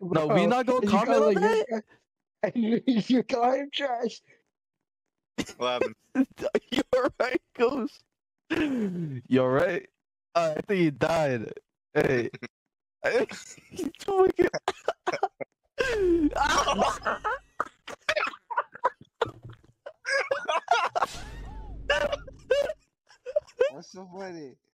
No, we not gonna comment on that. You call him trash. What happened? You're right, Ghost. You're right. I think he died. Hey. He's fucking- What's so funny?